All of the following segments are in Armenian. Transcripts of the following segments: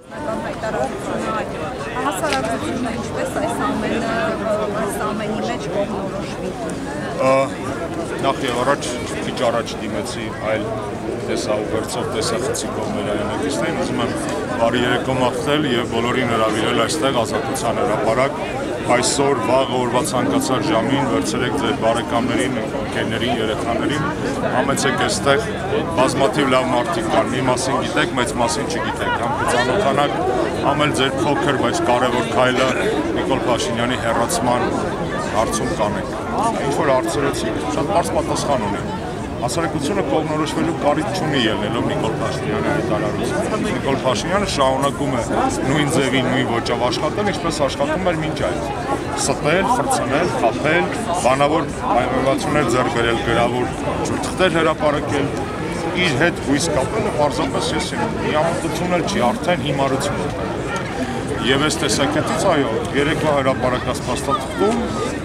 Հասարակությունը ինչպես այս ամենի մեջ կողմնորոշվի։ Նախ եւ առաջ քիչ առաջ դիմեցի այլ տեսահուղերձով տեսախցի կողմերայնակիցներին, ուզում եմ բարի երեկո մաղթել եւ բոլորին հրավիրել այստեղ ազատության հրապարակ այսօր վաղ օրվա ցանկացած ժամին վերցրեք ձեր բարեկամներին, ընկերներին, երեխաներին, համեցեք այստեղ բազմաթիվ լավ մարդիկ կան, մի մասին գիտեք, մեծ մասին չգիտեք, համ կծանոթանաք, համ էլ ձեր փոքր, բայց կարևոր քայլը Նիկոլ Փաշինյանի հեռացման հարցում կանեք։ Ինչ որ հարցերեցիք, շատ բարձ պատասխան ունեն։ Հասարակությունը կողմնորոշվելու կարիք չունի ելնելով Նիկոլ Փաշինյանի հայտարարությունը։ Նիկոլ Փաշինյանը շարունակում է նույն ձևի, նույն ոճով աշխատել, ինչպես աշխատում էր մինչ այդ։ Ստել, ֆրցնել, խաբել, բանավոր պայմանավորվածություններ ձեռք բերել, գրավոր թղթեր հրապարակել, իր հետ հույս կապելը պարզապես ես միամտություն էլ չի, արդեն հիմարություն է։ Եվ այս տեսակետից, այո, երեկվա հրապարակած փաստաթղթում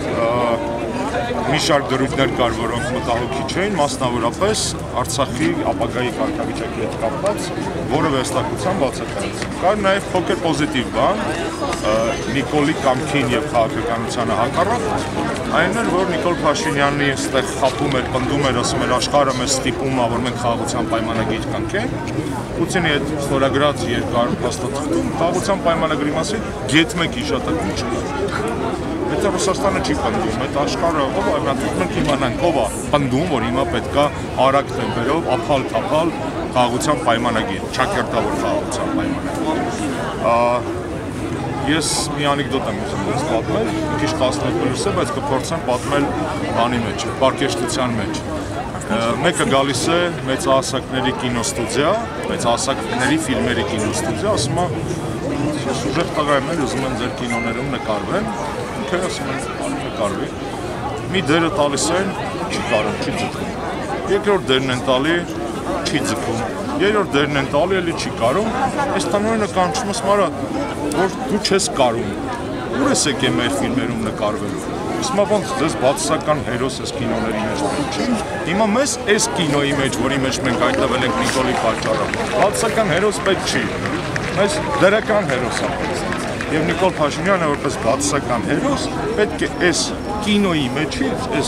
մի շարք դրույթներ կար, որոնք մտահոգիչ չէին, մասնավորապես Արցախի ապագայի կարգավիճակի հետ կապված, որը վստահության բացակայեց։ Կար նաև փոքր պոզիտիվ բան, Նիկոլի կամքին եւ քաղաքականությանը հակառակ, այն էր, որ Նիկոլ Փաշինյանի այստեղ խապում էր, պնդում էր, ասում էր աշխարհը մեզ ստիպում է, որ մենք խաղաղության պայմանագիր կանքենք։ Պուտինի հետ ստորագրած երկար փաստաթղթում խաղաղության պայմանագրի մասին գեթ մեկ հիշատակում չկա։ Եթե Ռուսաստանը չի պնդում, այդ աշխարհը ով է, մենք իմանանք ով է պնդում, որ հիմա պետք է արագ տեմպերով ափալ-թափալ խաղաղության պայմանագիր, ճակերտավոր խաղաղության պայմանագիր։ Ես մի անեկդոտ եմ ուզում ձեզ պատմել, քիչ 11 պլյուս է, բայց կփորձեմ պատմել բանի մեջ, պարկեշտության մեջ։ Մեկը գալիս է մեծահասակների կինոստուդիա, մեծահասակների ֆիլմերի կինոստուդիա, ասում է, ես ուժեղ տղա եմ, ուզում եմ ձեր կինոներում նկարվեմ, ասում են նկարվի, մի դերը տալիս են, չի կարում, չի ձգում, երկրորդ դերն են տալի, չի ձգում, երրորդ դերն են տալի, էլի չի կարում, այս տանորը կանչում ես մարա, որ դու չես կարում, ուր ես եկե մեր ֆիլմերում նկարվելու, իսմա ոնց ձեզ բացասական հերոս ես կինոների մեջ պետք չի, հիմա մեզ այս կինոյի մեջ, որի մեջ մենք այդտվել ենք Նիկոլի պատճառով, բացասական հերոս պետք չի, մեզ դրական հերոս է պետք։ Եվ Նիկոլ Փաշինյանը որպես բացասական հերոս պետք է այս կինոյի մեջից, այս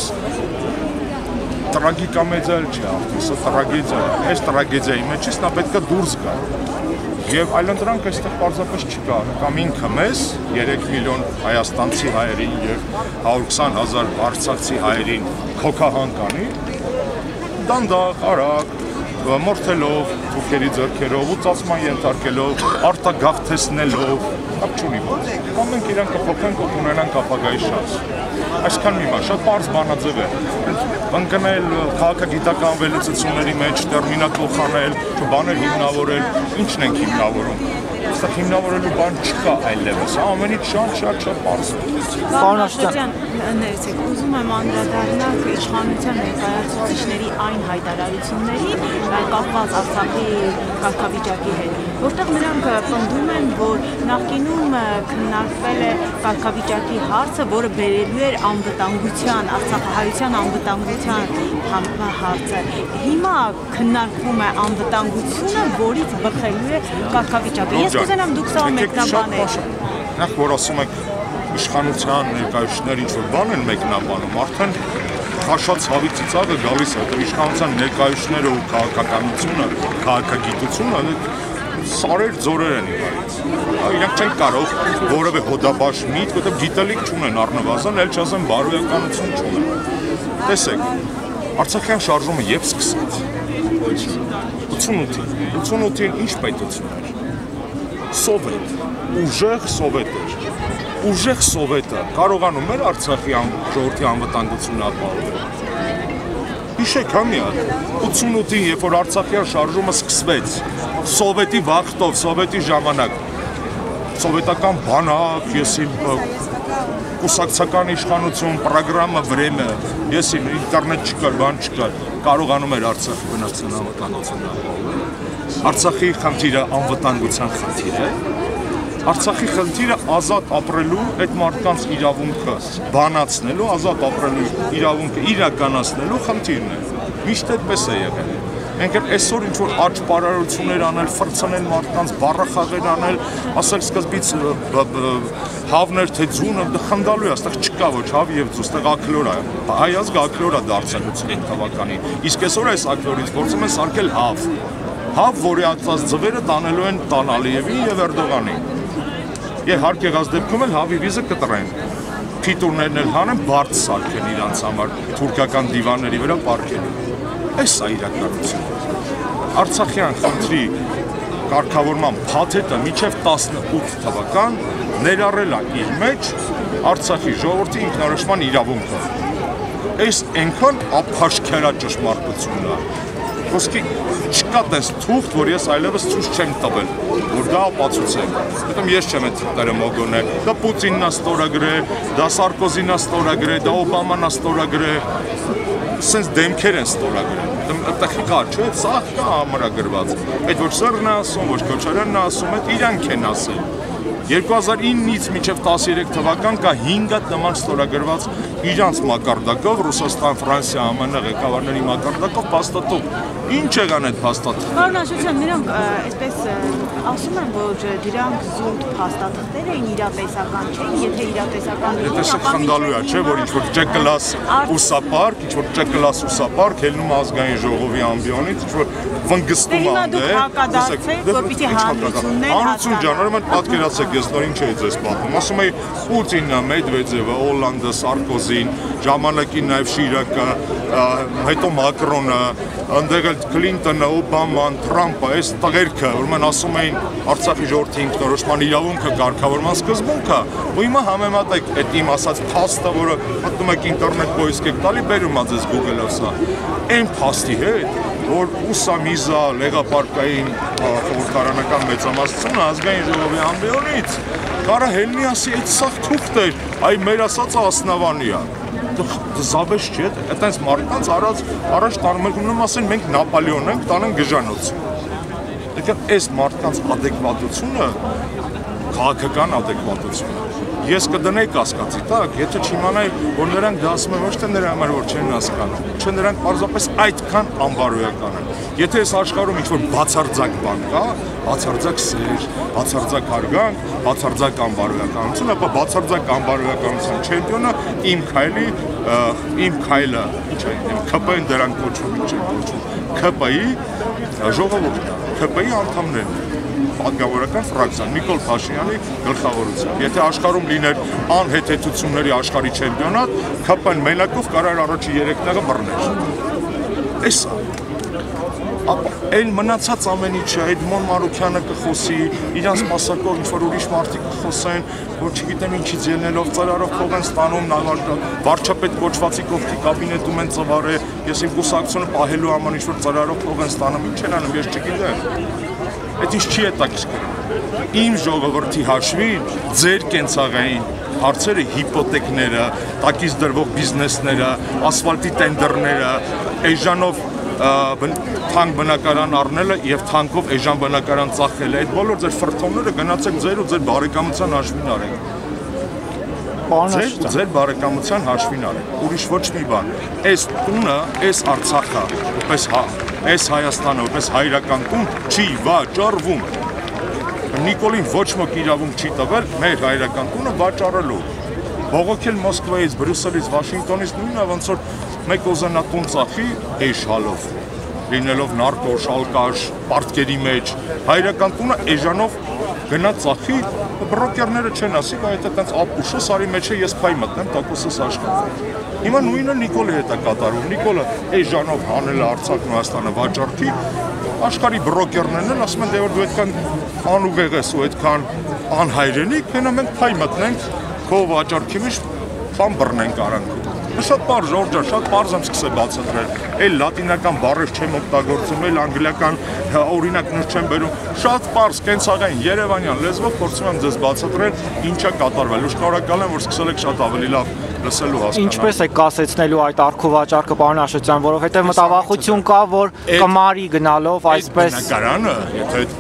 տրագիկամեդիա չի արդեն, սա տրագեդիա է, այս տրագեդիայի մեջից նա պետք է դուրս գա։ Եվ այլընտրանք այստեղ պարզապես չկա, կամ ինքը մեզ 3 միլիոն հայաստանցի հայերին եւ 120,000 արցախցի հայերին քոքահան կանի, դանդաղ, արագ, մորթելով, թուքերի ձեռքերով, ուծացման ենթարկելով, արտագաղթեցնելով, կապ չունի ոնց։ Կամ մենք իրան կփոխենք ու կունենանք ապագայի շանս։ Այսքան մի բան, շատ պարզ բանաձև է։ Ընկնել քաղաքագիտական վերլուծությունների մեջ, տերմինատոր խանել, բաներ հիմնավորել, ինչն ենք հիմնավորում։ Այստեղ հիմնավորելու բան չկա այլևս, ամենից շատ պարզ է։ Պարոն Աշոտյան, ներեցեք, ուզում եմ անդրադառնալ իշխանության ներկայացուցիչների այն հայտարարություններին, կապված Արցախի կարգավիճակի հետ, որտեղ նրանք պնդում են, որ նախկինում քննարկվել է կարգավիճակի հարցը, որը բերելու էր անվտանգության, արցախահայության անվտանգության հարցը։ Հիմա քննարկվում է անվտանգությունը, որից բխելու է կարգավիճակը։ Ես կուզենամ դուք սա մեկնաբանեք։ Նախ որ ասում եք իշխանության ներկայացուցիչներ ինչ-որ բան են մեկնաբանում, արդեն խաշած հավի ծիծաղը գալիս է, որ իշխանության ներկայացուցիչները ու քաղաքականությունը, քաղաքագիտությունը սարեր ձորեր են իրարից։ Իրանք չեն կարող որևէ հոդաբաշ միտք, որտեղ գիտելիք չունեն առնվազն, էլ չասեմ բարոյականություն չունեն։ Տեսեք, Արցախյան շարժումը երբ սկսեց։ 88-ին ինչ պետություն էր։ Սովետ, ուժեղ սովետ էր։ Ուժեղ սովետը կարողանում էր Արցախի ժողովրդի անվտանգությունն ապահովել։ Հիշեք հա մի հատ, 88-ին, երբ որ Արցախյան շարժումը սկսվեց, սովետի վախտով, սովետի ժամանակ, սովետական բանակ, եսիմ կուսակցական իշխանություն, պրոգրամը, վրեմը, եսիմ ինտերնետ չկար, բան չկար, կարողանում էր Արցախի բնակչության անվտանգությունն ապահովել։ Արցախի խնդիրը անվտանգության խնդիր է։ Արցախի խնդիրը ազատ ապրելու այդ մարդկանց իրավունքը բանացնելու, ազատ ապրելու իրավունքը իրականացնելու խնդիրն է։ Միշտ այդպես է եղել։ Մենք այսօր ինչ որ աճ բարարություններ անել, ֆրցնել մարդկանց, բառախաղեր անել, ասել սկզբից հավներ թե ձունը խնդալու է, այստեղ չկա ոչ հավ եւ ձու, այստեղ ակլոր է։ Հայ ազգը ակլոր է դարձել 85 թվականին։ Իսկ այսօր այս ակլորից փորձում են սարքել հավ։ Հավ, որի ածած ձվերը տանելու են Ալիևին եւ Էրդողանին։ Եվ հարկ եղած դեպքում էլ հավի վիզը կտրեն։ Փիտուրներն էլ հանեն, բարձ սարքեն իրանց համար, թուրքական դիվանների վրա պարկելու։ Այս է իրականությունը։ Արցախյան խնդրի կարգավորման փաթեթը մինչև 18 թվական ներառել է իր մեջ Արցախի ժողովրդի ինքնորոշման իրավունքը։ Այս այնքան ափաշքերա ճշմարտությունն է։ Ոսկի չկա տես թուղթ, որ ես այլևս ցույց չեմ տվել, որ դա ապացուցեմ։ Հետո ես չեմ այդ թղթերը մոգոնել։ Դա Պուտինն է ստորագրել, դա Սարկոզին է ստորագրել, դա Օբաման է ստորագրել։ Սենց դեմքեր են ստորագրել։ Այդտեղ կա, չէ՞, սա կա ամրագրված։ Այդ ոչ Սերն է ասում, ոչ Քոչարյանն է ասում, այդ իրանք են ասել։ 2009-ից մինչև 13 թվական կա 5 հատ նման ստորագրված իրանց մակարդակով Ռուսաստան, Ֆրանսիա, ԱՄՆ ղեկավարների մակարդակով փաստաթուղթ։ Ինչ եղան այդ փաստաթղթերը։ Պարոն Աշոտյան, նրանք այսպես ասում են, որ դրանք զուտ փաստաթղթեր էին, իրատեսական չէին, եթե իրատեսական լինեին, ապա խնդալու է, չէ՞, որ ինչ որ Չ-կլաս ուսապարկ, ինչ որ Չ-կլաս ուսապարկ ելնում ազգային ժողովի ամբիոնից, ինչ որ վնգստում անդե։ Որպեսզի հանրություն ջան, պատկերացեք, ես նոր ինչ էի ձեզ պատմում, ասում էի Պուտինը, Մեդվեդևը, Օլանդը, Սարկոզին, ժամանակին նաև Շիրակը, հետո Մակրոնը, ընդեղ էլ Քլինտոնը, Օբաման, Թրամփը, այս տղերքը, ուրեմն ասում էին Արցախի ժողովրդի ինքնորոշման իրավունքը կարգավորման սկզբունքը, ու հիմա համեմատեք այդ իմ ասած փաստը, որը մտնում եք ինտերնետ պոիսկ եք տալի, բերում ա ձեզ Google-ով սա, այն փաստի հետ, որ ուսամիզա լեգապարկային խորհրդարանական մեծամասնությունը ազգային ժողովի ամբիոնից կարա հելնի ասի այդ սաղ թուղթ էր, այ մեր ասածը ասնավանի է։ Զավեշ չէ, այտենց մարդկանց առաջ տանում եք ունում ասեն մենք Նապոլեոն ենք, տանեն գժանոց։ Եկան այս մարդկանց ադեկվատությունը, քաղաքական ադեկվատությունը, ես կդնեի կասկածի տակ, եթե չիմանայի, որ նրանք դա ասում են ոչ թե նրա համար, որ չեն հասկանում, չէ նրանք պարզապես այդքան անբարոյական են։ Եթե այս աշխարհում ինչ-որ բացարձակ բան կա, բացարձակ սեր, բացարձակ հարգանք, բացարձակ անբարոյականություն, ապա բացարձակ անբարոյականության չեմպիոնը իմ քայլը, ինչ է, ՔՊ-ն դրանք կոչվում, ինչ են կոչվում, ՔՊ-ի ժողովուրդն է, ՔՊ-ի անդամներն են։ Պատգամավորական ֆրակցիան Նիկոլ Փաշինյանի գլխավորությամբ։ Եթե աշխարհում լիներ անհեթեթությունների աշխարհի չեմպիոնատ, ՔՊ-ն մենակով կարար առաջի 3 տեղը բռներ։ Այս ապա այն մնացած ամեն ինչը Էդմոն Մարուքյանը կխոսի, իրանց մասակով ինչ-որ ուրիշ մարդիկ կխոսեն, որ չգիտեմ ինչից ելնելով ծրարով փող են ստանում, վարչապետ կոչվածի կողքի կաբինետում են ծվարել, ես իմ կուսակցությունը պահելու համար ինչ-որ ծրարով փող են ստանում, ինչ են անում, ես չգիտեմ։ Այդ ինչ չի հետաքրքրում։ Իմ ժողովրդի հաշվին ձեր կենցաղային հարցերը, հիպոթեքները, տակից դրվող բիզնեսները, ասֆալտի տենդերները, էժանով թանկ բնակարան առնելը եւ թանկով էժան բնակարան ծախելը, այդ բոլոր ձեր ֆրթոնները գնացեք ձեր ու ձեր բարեկամության հաշվին արեք։ Ձեր բարեկամության հաշվին արեք։ Ուրիշ ոչ մի բան։ Այս տունը, այս Արցախը, որպես այս Հայաստանը, որպես հայրական տուն չի վաճառվում։ Նիկոլին ոչ ոք իրավունք չի տվել մեր հայրական տունը վաճառելու։ Բողոքել Մոսկվայից, Բրյուսելից, Վաշինգտոնից նույնը ոնց որ մեկ օզանա տուն ծախի էշալով, լինելով նարկո, շալկաշ, պարտքերի մեջ, հայրական տունը էժանով գնա ծախի, բրոկերները չեն ասի, բայց այդտենց ապուշը սարի մեջ է ես փայ մտնեմ, տակոսս աշխատում։ Հիմա նույնը Նիկոլի հետ է կատարում, Նիկոլը էժանով հանել է Արցախն ու Հայաստանը վաճառքի, աշխարհի բրոկերներն են ասում են դե որ դու այդքան անուղեղ ես ու այդքան անհայրենիք, հենա մենք փայ մտնենք քո վաճառքի մեջ բան բռնենք արանքում։ Շատ պարզ Ժորժա, շատ պարզ եմ սկսել բացատրել։ Այլ լատինական բառեր չեմ օգտագործում, այլ անգլիական օրինակներ չեմ բերում։ Շատ պարզ կենցաղային երևանյան լեզվով փորձում եմ ձեզ բացատրել ինչա կատարվել։ Ու շնորհակալ եմ, որ սկսել եք շատ ավելի լավ լսելու հասկանալ։ Ինչպես է կասեցնելու այդ արխուվաճառքը, պարոն Աշոտյան, որովհետև մտավախություն կա, որ կմարի գնալով այսպես բնակարանը, եթե այդ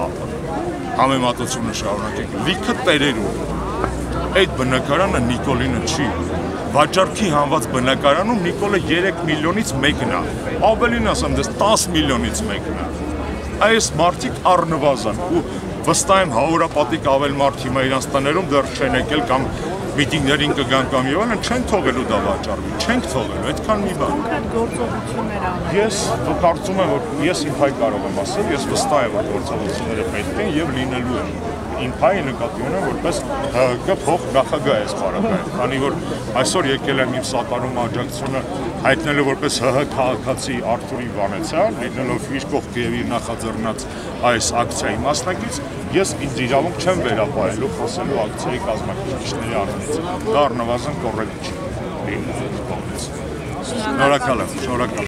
համեմատությունը շարունակենք, լիքը տերերու։ Այդ բնակարանը Նիկոլինը չի։ վաճառքի հանված բնակարանում Նիկոլը 3 միլիոնից մեկն է, ավելին ասեմ, դες 10 միլիոնից մեկն է։ Այս մարդիկ առնվազն ու վստահ եմ հարյուրապատիկ ավել մարդ հիմա իրանց տներում դեռ չեն եկել կամ միտինգներին կգան կամ եւ այլն չեն թողելու դա վաճառվի, չենք թողելու, այդքան մի բան։ Կոնկրետ գործողություններ անել։ Ես կարծում եմ, որ ես իմ հայ կարող եմ ասել, ես վստահ եմ, որ գործողությունները պետք են եւ լինելու են։ Իմ հայը նկատի ունեմ, որպես ՀՀԿ փոխ նախագահ է սպարակայում, քանի որ այսօր եկել եմ իմ սատարում աջակցությունը հայտնելու որպես ՀՀ քաղաքացի Արթուր Իվանեցյան, լինելով իր կողքի եւ իր նախաձեռնած այս ակցիայի մասնակից, ես ինձ իրավունք չեմ վերապահելու խոսելու ակցիայի կազմակերպիչների անունից։ Դա առնվազն կոռեկտ չի լինելու կողմից։ Շնորհակալ եմ, շնորհակալ։